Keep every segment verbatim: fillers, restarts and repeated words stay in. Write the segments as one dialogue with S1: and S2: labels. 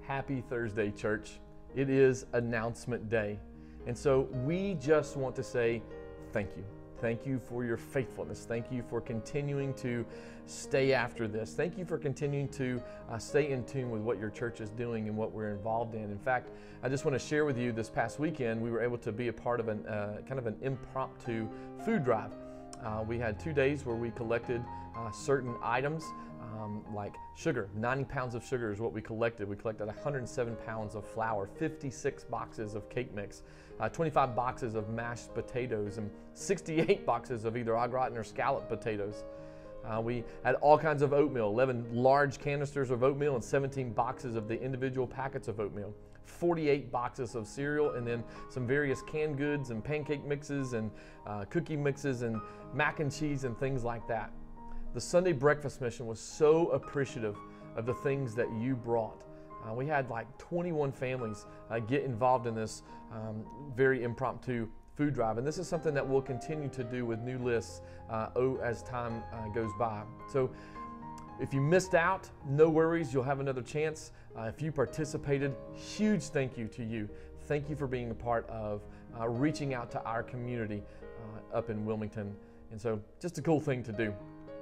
S1: Happy Thursday, church. It is announcement day. And so we just want to say thank you. Thank you for your faithfulness. Thank you for continuing to stay after this. Thank you for continuing to uh, stay in tune with what your church is doing and what we're involved in. In fact, I just want to share with you this past weekend, we were able to be a part of an uh, kind of an impromptu food drive. Uh, we had two days where we collected uh, certain items um, like sugar. ninety pounds of sugar is what we collected. We collected one hundred seven pounds of flour, fifty-six boxes of cake mix, uh, twenty-five boxes of mashed potatoes, and sixty-eight boxes of either au gratin or scallop potatoes. Uh, we had all kinds of oatmeal, eleven large canisters of oatmeal and seventeen boxes of the individual packets of oatmeal, forty-eight boxes of cereal, and then some various canned goods and pancake mixes and uh, cookie mixes and mac and cheese and things like that. The Sunday Breakfast Mission was so appreciative of the things that you brought. Uh, we had like twenty-one families uh, get involved in this um, very impromptu food drive, and this is something that we'll continue to do with new lists uh, as time uh, goes by. So if you missed out, no worries, you'll have another chance. Uh, if you participated, huge thank you to you. Thank you for being a part of uh, reaching out to our community uh, up in Wilmington. And so just a cool thing to do.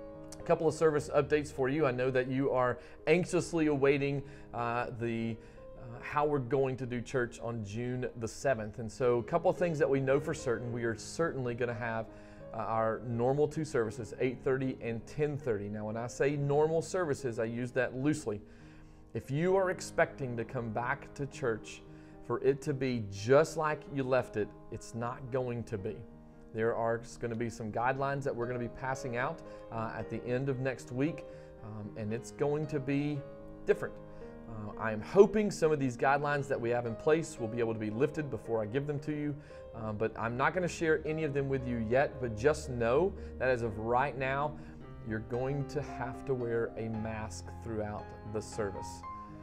S1: A couple of service updates for you. I know that you are anxiously awaiting uh, the uh, how we're going to do church on June the seventh. And so a couple of things that we know for certain. We are certainly going to have uh, our normal two services, eight thirty and ten thirty. Now, when I say normal services, I use that loosely. If you are expecting to come back to church for it to be just like you left it, it's not going to be. There are going to be some guidelines that we're going to be passing out uh, at the end of next week, um, and it's going to be different. Uh, I am hoping some of these guidelines that we have in place will be able to be lifted before I give them to you, um, but I'm not going to share any of them with you yet, but just know that as of right now, you're going to have to wear a mask throughout the service.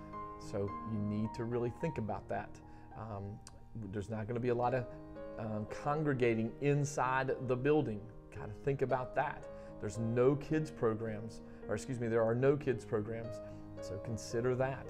S1: So you need to really think about that. Um, there's not going to be a lot of Um, congregating inside the building. Got to think about that. There's no kids programs, or excuse me, there are no kids programs, so consider that.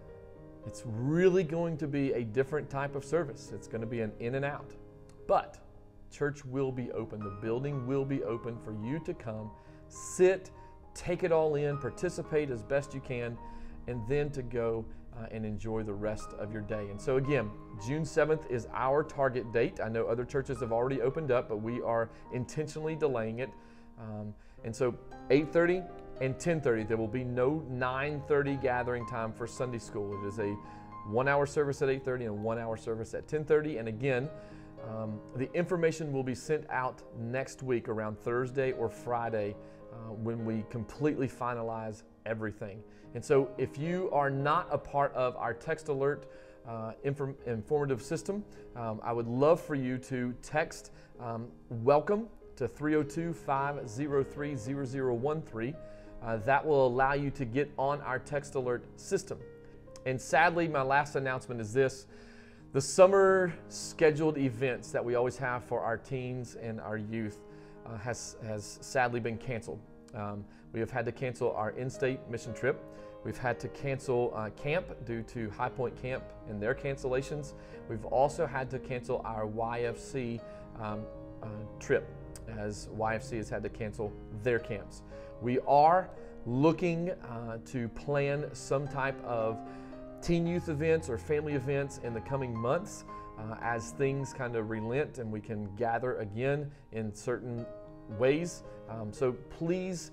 S1: It's really going to be a different type of service. It's going to be an in and out, but church will be open. The building will be open for you to come, sit, take it all in, participate as best you can, and then to go Uh, and enjoy the rest of your day. And so again, June seventh is our target date. I know other churches have already opened up, but we are intentionally delaying it. Um, and so eight thirty and ten thirty, there will be no nine thirty gathering time for Sunday school. It is a one-hour service at eight thirty and a one-hour service at ten thirty. And again, um, the information will be sent out next week around Thursday or Friday uh, when we completely finalize everything. And so if you are not a part of our text alert uh, inform informative system, um, I would love for you to text um, welcome to three oh two, five oh three, zero zero one three. Uh, that will allow you to get on our text alert system. And sadly, my last announcement is this. The summer scheduled events that we always have for our teens and our youth uh, has, has sadly been canceled. Um, we have had to cancel our in-state mission trip. We've had to cancel uh, camp due to High Point Camp and their cancellations. We've also had to cancel our Y F C um, uh, trip, as Y F C has had to cancel their camps. We are looking uh, to plan some type of teen youth events or family events in the coming months uh, as things kind of relent and we can gather again in certain ways. Um, so please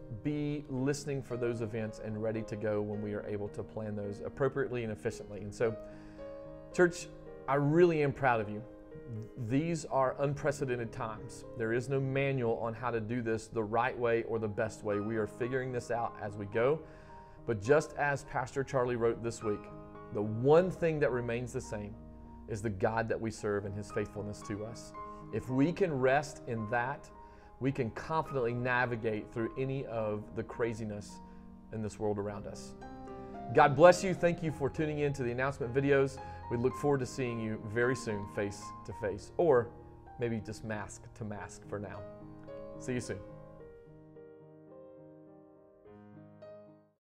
S1: be listening for those events and ready to go when we are able to plan those appropriately and efficiently. And so, church, I really am proud of you. These are unprecedented times. There is no manual on how to do this the right way or the best way. We are figuring this out as we go. But just as Pastor Charlie wrote this week, the one thing that remains the same is the God that we serve and His faithfulness to us. If we can rest in that, we can confidently navigate through any of the craziness in this world around us. God bless you. Thank you for tuning in to the announcement videos. We look forward to seeing you very soon, face to face, or maybe just mask to mask for now. See you soon.